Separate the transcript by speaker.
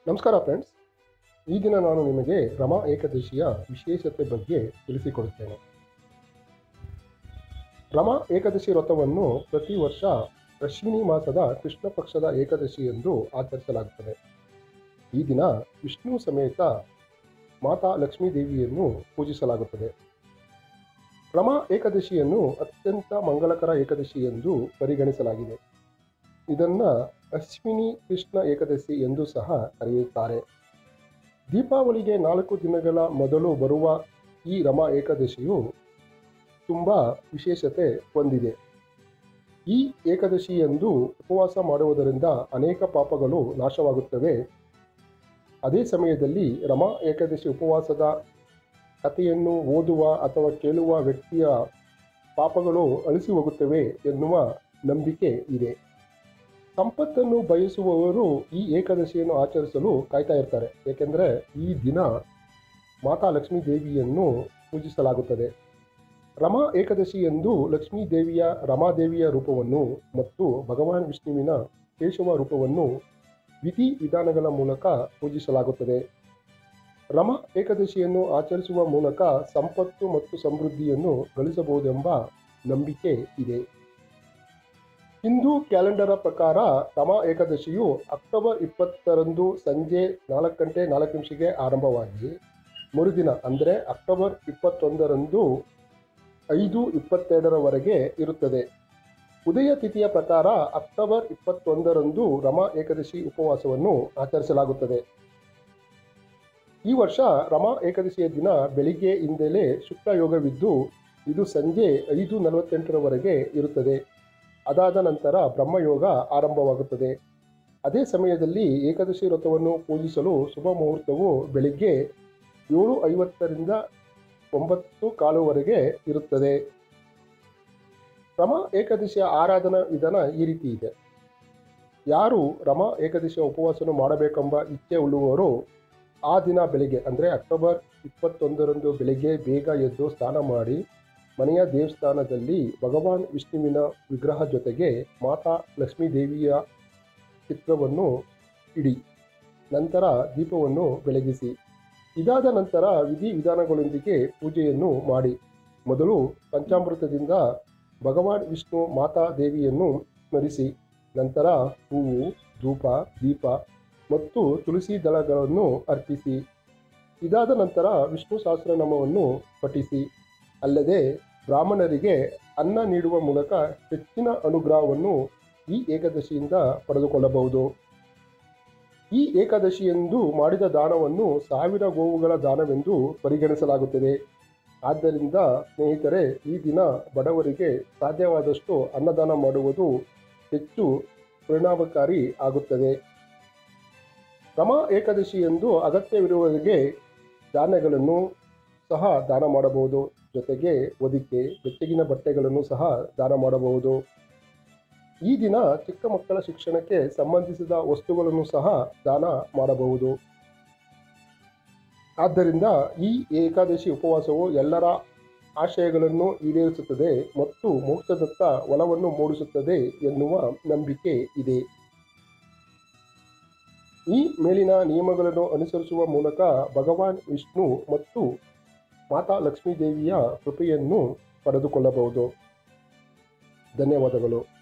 Speaker 1: ನಮಸ್ಕಾರ ಫ್ರೆಂಡ್ಸ್. ಈ ದಿನ ನಾನು ನಿಮಗೆ ರಮಾ ಏಕಾದಶಿಯ ವಿಶೇಷತೆ ಬಗ್ಗೆ ತಿಳಿಸಿಕೊಡುತ್ತೇನೆ. ರಮಾ ಏಕಾದಶಿ ವ್ರತವನ್ನು ಪ್ರತಿ ವರ್ಷ ಅಶ್ವಿನಿ ಮಾಸದ ಕೃಷ್ಣ ಪಕ್ಷದ ಏಕಾದಶಿ ಎಂದು ಆಚರಿಸಲಾಗುತ್ತದೆ. ಈ ದಿನ ವಿಷ್ಣು ಸಮೇತ ಮಾತಾ ಲಕ್ಷ್ಮೀ ದೇವಿಯನ್ನು ಪೂಜಿಸಲಾಗುತ್ತದೆ. ರಮಾ ಏಕಾದಶಿಯನ್ನು ಅತ್ಯಂತ ಮಂಗಳಕರ ಏಕಾದಶಿ ಎಂದು ಪರಿಗಣಿಸಲಾಗಿದೆ. ಇದನ್ನು ಅಶ್ವಿನಿ ಕೃಷ್ಣ ಏಕಾದಶಿ ಎಂದು ಸಹ ಕರೆಯುತ್ತಾರೆ. ದೀಪಾವಳಿಗೆ 4 ದಿನಗಳ ಮೊದಲು ಬರುವ ಈ ರಮಾ ಏಕಾದಶಿಯು ತುಂಬ ವಿಶೇಷತೆ ಹೊಂದಿದೆ. ಈ ಏಕಾದಶಿಯಂದು ಉಪವಾಸ ಮಾಡುವುದರಿಂದ ಅನೇಕ ಪಾಪಗಳು ನಾಶವಾಗುತ್ತವೆ. ಅದೇ ಸಮಯದಲ್ಲಿ ರಮಾ ಏಕಾದಶಿ ಉಪವಾಸದ ಕಥೆಯನ್ನು ಓದುವ ಅಥವಾ ಕೇಳುವ ವ್ಯಕ್ತಿಯ ಪಾಪಗಳು ಅಳಿಸಿ ಹೋಗುತ್ತವೆ ಎನ್ನುವ ನಂಬಿಕೆ ಇದೆ. ಸಂಪತ್ತನ್ನು ಬಯಸುವವರು ಈ ಏಕಾದಶಿಯನ್ನು ಆಚರಿಸಲು ಕಾಯ್ತಾ ಇರ್ತಾರೆ. ಏಕೆಂದರೆ ಈ ದಿನ ಮಾತಾ ಲಕ್ಷ್ಮೀ ದೇವಿಯನ್ನು ಪೂಜಿಸಲಾಗುತ್ತದೆ. ರಮಾ ಏಕಾದಶಿ ಎಂದು ಲಕ್ಷ್ಮೀ ದೇವಿಯ ರಮಾದೇವಿಯ ರೂಪವನ್ನು ಮತ್ತು ಭಗವಾನ್ ವಿಷ್ಣುವಿನ ಕೇಶವ ರೂಪವನ್ನು ವಿಧಿ ವಿಧಾನಗಳ ಮೂಲಕ ಪೂಜಿಸಲಾಗುತ್ತದೆ. ರಮಾ ಏಕಾದಶಿಯನ್ನು ಆಚರಿಸುವ ಮೂಲಕ ಸಂಪತ್ತು ಮತ್ತು ಸಮೃದ್ಧಿಯನ್ನು ಗಳಿಸಬಹುದೆಂಬ ನಂಬಿಕೆ ಇದೆ. ಹಿಂದೂ ಕ್ಯಾಲೆಂಡರ ಪ್ರಕಾರ ರಮಾ ಏಕಾದಶಿಯು ಅಕ್ಟೋಬರ್ 20ರಂದು ಸಂಜೆ 4:04 ಆರಂಭವಾಗಿ ಮರುದಿನ ಅಂದರೆ ಅಕ್ಟೋಬರ್ 21ರಂದು 5:22 ಇರುತ್ತದೆ. ಉದಯ ತಿಥಿಯ ಪ್ರಕಾರ ಅಕ್ಟೋಬರ್ 21ರಂದು ರಮಾ ಏಕಾದಶಿ ಉಪವಾಸವನ್ನು ಆಚರಿಸಲಾಗುತ್ತದೆ. ಈ ವರ್ಷ ರಮಾ ಏಕಾದಶಿಯ ದಿನ ಬೆಳಿಗ್ಗೆಯಿಂದಲೇ ಶುಕ್ಲ ಯೋಗವಿದ್ದು ಇದು ಸಂಜೆ 5:48 ಇರುತ್ತದೆ. ಅದಾದ ನಂತರ ಬ್ರಹ್ಮಯೋಗ ಆರಂಭವಾಗುತ್ತದೆ. ಅದೇ ಸಮಯದಲ್ಲಿ ಏಕಾದಶಿ ವ್ರತವನ್ನು ಪೂಜಿಸಲು ಶುಭ ಮುಹೂರ್ತವು ಬೆಳಿಗ್ಗೆ 7:50ರಿಂದ 9:15 ಇರುತ್ತದೆ. ರಮಾ ಏಕಾದಶಿಯ ಆರಾಧನಾ ವಿಧಾನ ಈ ರೀತಿ ಇದೆ. ಯಾರು ರಮಾ ಏಕಾದಶಿಯ ಉಪವಾಸವನ್ನು ಮಾಡಬೇಕೆಂಬ ಇಚ್ಛೆ ಉಳ್ಳುವವರು ಆ ದಿನ ಬೆಳಿಗ್ಗೆ ಅಂದರೆ ಅಕ್ಟೋಬರ್ 21ರಂದು ಬೆಳಿಗ್ಗೆ ಬೇಗ ಎದ್ದು ಸ್ನಾನ ಮಾಡಿ ಮನೆಯ ದೇವಸ್ಥಾನದಲ್ಲಿ ಭಗವಾನ್ ವಿಷ್ಣುವಿನ ವಿಗ್ರಹ ಜೊತೆಗೆ ಮಾತಾ ಲಕ್ಷ್ಮೀ ದೇವಿಯ ಚಿತ್ರವನ್ನು ಇಡಿ. ನಂತರ ದೀಪವನ್ನು ಬೆಳಗಿಸಿ. ಇದಾದ ನಂತರ ವಿಧಿ ವಿಧಾನಗಳೊಂದಿಗೆ ಪೂಜೆಯನ್ನು ಮಾಡಿ. ಮೊದಲು ಪಂಚಾಮೃತದಿಂದ ಭಗವಾನ್ ವಿಷ್ಣು ಮಾತಾ ದೇವಿಯನ್ನು ಸ್ಮರಿಸಿ. ನಂತರ ಹೂವು, ಧೂಪ, ದೀಪ ಮತ್ತು ತುಳಸಿ ದಳಗಳನ್ನು ಅರ್ಪಿಸಿ. ಇದಾದ ನಂತರ ವಿಷ್ಣು ಸಹಸ್ರನಾಮವನ್ನು ಪಠಿಸಿ. ಅಲ್ಲದೆ ಬ್ರಾಹ್ಮಣರಿಗೆ ಅನ್ನ ನೀಡುವ ಮೂಲಕ ಹೆಚ್ಚಿನ ಅನುಗ್ರಹವನ್ನು ಈ ಏಕಾದಶಿಯಿಂದ ಪಡೆದುಕೊಳ್ಳಬಹುದು. ಈ ಏಕಾದಶಿಯಂದು ಮಾಡಿದ ದಾನವನ್ನು 1000 ಗೋವುಗಳ ದಾನವೆಂದು ಪರಿಗಣಿಸಲಾಗುತ್ತದೆ. ಆದ್ದರಿಂದ ಸ್ನೇಹಿತರೆ, ಈ ದಿನ ಬಡವರಿಗೆ ಸಾಧ್ಯವಾದಷ್ಟು ಅನ್ನದಾನ ಮಾಡುವುದು ಹೆಚ್ಚು ಪರಿಣಾಮಕಾರಿ ಆಗುತ್ತದೆ. ರಮಾ ಏಕಾದಶಿಯಂದು ಅಗತ್ಯವಿರುವವರಿಗೆ ಧಾನ್ಯಗಳನ್ನು ಸಹ ದಾನ ಮಾಡಬಹುದು. ಜೊತೆಗೆ ಹೊದಿಕೆ, ಬೆಚ್ಚಗಿನ ಬಟ್ಟೆಗಳನ್ನು ಸಹ ದಾನ ಮಾಡಬಹುದು. ಈ ದಿನ ಚಿಕ್ಕ ಮಕ್ಕಳ ಶಿಕ್ಷಣಕ್ಕೆ ಸಂಬಂಧಿಸಿದ ವಸ್ತುಗಳನ್ನು ಸಹ ದಾನ ಮಾಡಬಹುದು. ಆದ್ದರಿಂದ ಈ ಏಕಾದಶಿ ಉಪವಾಸವು ಎಲ್ಲರ ಆಶಯಗಳನ್ನು ಈಡೇರಿಸುತ್ತದೆ ಮತ್ತು ಮೋಕ್ಷದತ್ತ ಒಲವನ್ನು ಮೂಡಿಸುತ್ತದೆ ಎನ್ನುವ ನಂಬಿಕೆ ಇದೆ. ಈ ಮೇಲಿನ ನಿಯಮಗಳನ್ನು ಅನುಸರಿಸುವ ಮೂಲಕ ಭಗವಾನ್ ವಿಷ್ಣು ಮತ್ತು ಮಾತಾ ಲಕ್ಷ್ಮೀ ದೇವಿಯ ಕೃಪೆಯನ್ನು ಪಡೆದುಕೊಳ್ಳಬಹುದು. ಧನ್ಯವಾದಗಳು.